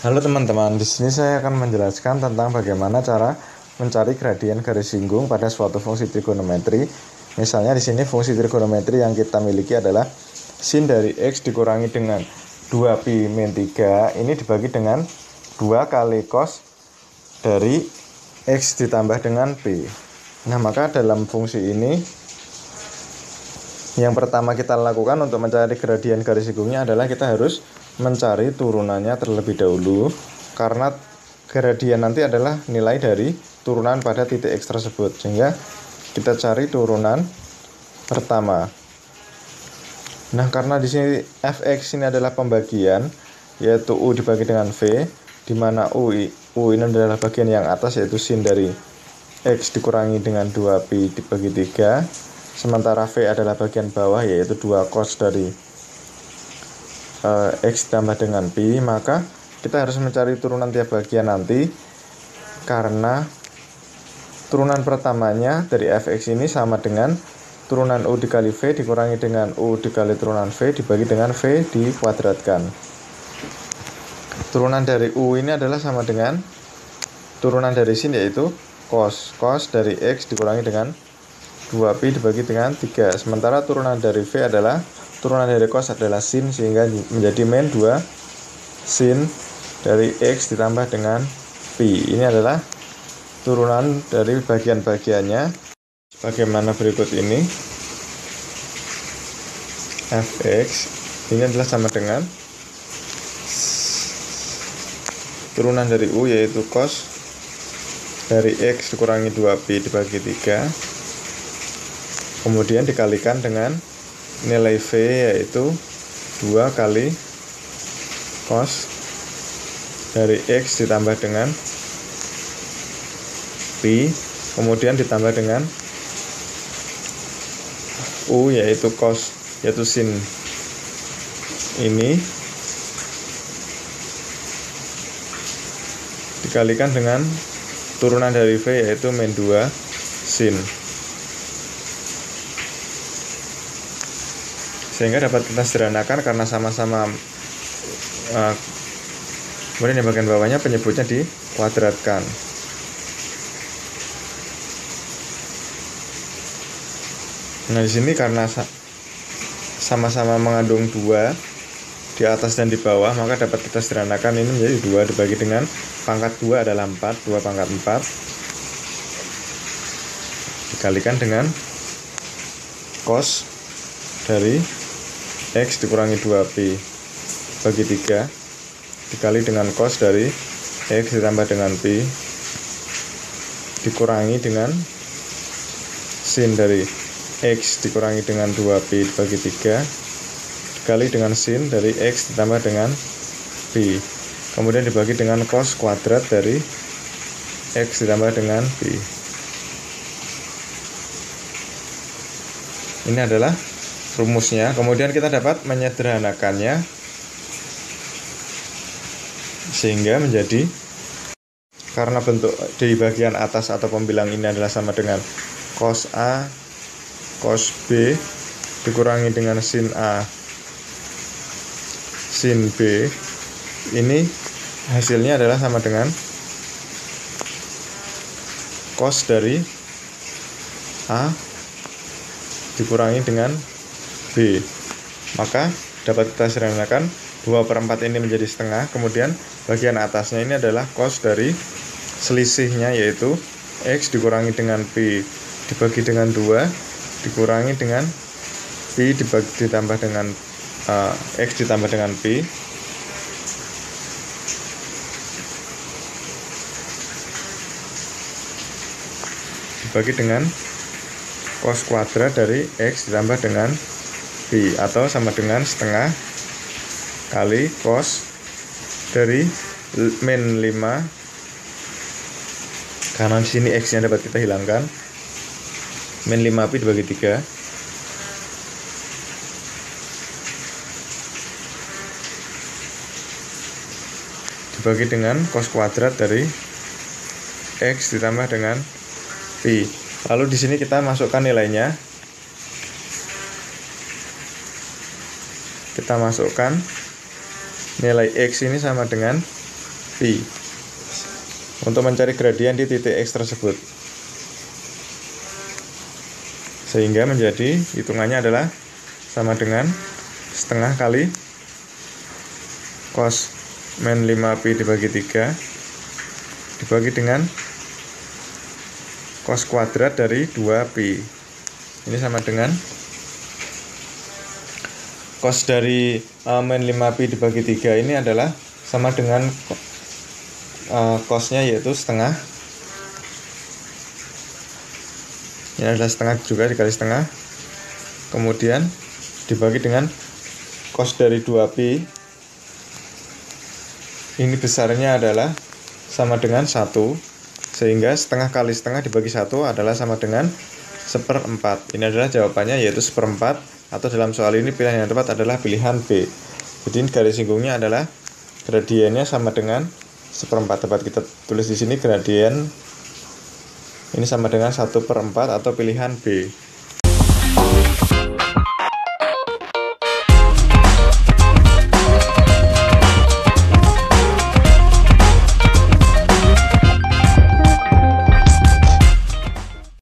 Halo teman-teman, di sini saya akan menjelaskan tentang bagaimana cara mencari gradien garis singgung pada suatu fungsi trigonometri. Misalnya di sini fungsi trigonometri yang kita miliki adalah sin dari X dikurangi dengan 2pi min 3, ini dibagi dengan 2 kali cos dari X ditambah dengan P. Nah, maka dalam fungsi ini yang pertama kita lakukan untuk mencari gradien garis singgungnya adalah kita harus mencari turunannya terlebih dahulu, karena gradien nanti adalah nilai dari turunan pada titik X tersebut. Sehingga kita cari turunan pertama. Nah, karena di sini fx ini adalah pembagian, yaitu u dibagi dengan v, di mana u ini adalah bagian yang atas, yaitu sin dari X dikurangi dengan 2pi dibagi 3, sementara V adalah bagian bawah, yaitu 2 cos dari X ditambah dengan pi. Maka kita harus mencari turunan tiap bagian nanti, karena turunan pertamanya dari fx ini sama dengan turunan u dikali V dikurangi dengan u dikali turunan V dibagi dengan V dikuadratkan. Turunan dari u ini adalah sama dengan turunan dari sin, yaitu cos dari X dikurangi dengan 2pi dibagi dengan 3. Sementara turunan dari V adalah turunan dari cos adalah sin, sehingga menjadi min 2 sin dari X ditambah dengan pi. Ini adalah turunan dari bagian-bagiannya bagaimana berikut ini. Fx ini adalah sama dengan turunan dari u, yaitu cos dari X dikurangi 2pi dibagi 3, kemudian dikalikan dengan nilai V, yaitu 2 kali cos dari X ditambah dengan pi, kemudian ditambah dengan u, yaitu cos, yaitu sin ini, dikalikan dengan turunan dari V, yaitu min 2 sin, sehingga dapat kita sederhanakan karena sama-sama kemudian di bagian bawahnya penyebutnya dikuadratkan. Nah, di sini karena sama-sama mengandung 2 di atas dan di bawah, maka dapat kita sederhanakan ini menjadi 2 dibagi dengan pangkat 2 adalah 4, 2 pangkat 4 dikalikan dengan cos dari X dikurangi 2pi bagi 3 dikali dengan cos dari X ditambah dengan pi dikurangi dengan sin dari X dikurangi dengan 2pi dibagi 3 dikali dengan sin dari X ditambah dengan pi, kemudian dibagi dengan cos kuadrat dari X ditambah dengan pi. Ini adalah rumusnya. Kemudian kita dapat menyederhanakannya sehingga menjadi, karena bentuk di bagian atas atau pembilang ini adalah sama dengan cos A cos B dikurangi dengan sin A sin B, ini hasilnya adalah sama dengan cos dari A dikurangi dengan B. Maka dapat kita sederhanakan 2/4 ini menjadi setengah, kemudian bagian atasnya ini adalah cos dari selisihnya, yaitu X dikurangi dengan P dibagi dengan 2 dikurangi dengan P ditambah dengan X ditambah dengan P dibagi dengan cos kuadrat dari X ditambah dengan P, atau sama dengan setengah kali cos dari min 5, karena di sini X nya dapat kita hilangkan, min 5pi dibagi 3 dibagi dengan cos kuadrat dari X ditambah dengan pi. Lalu di sini kita masukkan nilainya. Kita masukkan nilai X ini sama dengan pi untuk mencari gradien di titik X tersebut. Sehingga menjadi hitungannya adalah sama dengan setengah kali cos min 5pi dibagi 3 dibagi dengan cos kuadrat dari 2pi. Ini sama dengan cos dari min 5pi dibagi 3 ini adalah sama dengan cosnya yaitu setengah. Ini adalah setengah juga dikali setengah. Kemudian dibagi dengan cos dari 2pi. Ini besarnya adalah sama dengan 1. Sehingga setengah kali setengah dibagi 1 adalah sama dengan 1/4. Ini adalah jawabannya yaitu 1/4. Atau dalam soal ini pilihan yang tepat adalah pilihan B. Jadi garis singgungnya adalah gradiennya sama dengan 1/4. Dapat kita tulis di sini gradien ini sama dengan 1/4 atau pilihan B.